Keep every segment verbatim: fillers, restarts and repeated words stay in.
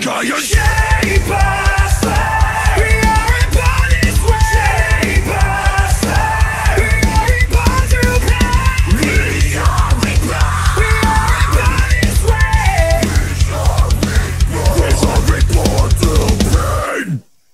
got your shape us. We are in bodies with shape us. We are reborn through pain. We are reborn. We are in bodies with. We are reborn through pain.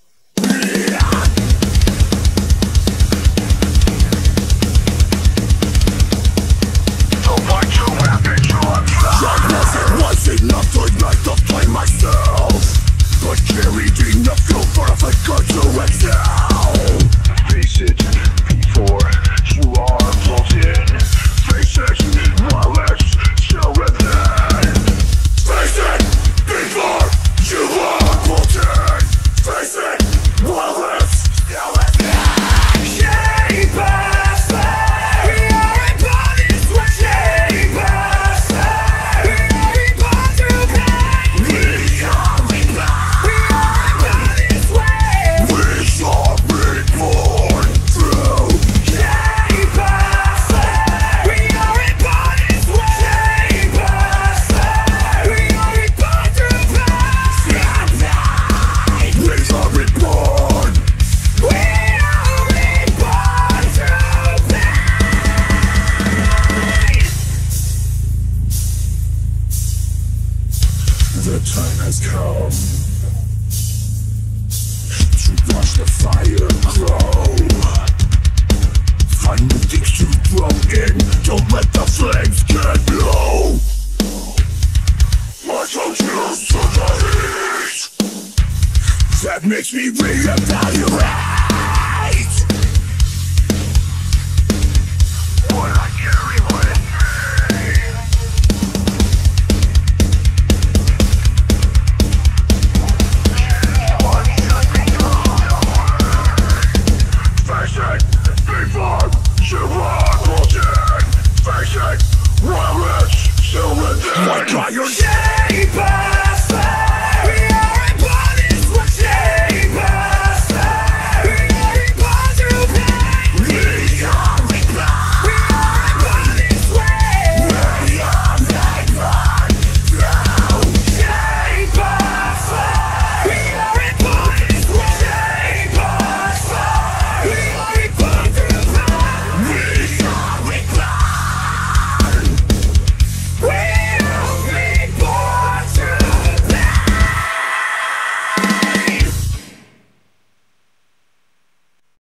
Enough to ignite the flame myself, but carried enough fuel for a flicker to excel. Face it before you are plugged in. Face it while it's still within. Face it before you are plugged in. Face it while it's still within. Shape us. We are in bodies with shape us. We are reborn through pain. We are reborn. We are in bodies with. We are reborn through shape us. We are in bodies with shape us. We are reborn through pain. We are reborn. We are reborn through pain. The time has come to watch the fire grow. Find new things to throw in. Don't let the flames get low. Why don't you survive? That makes me reevaluate what I carry with me. What should be done? Face it before you are broken. Face it while it's still within. What got your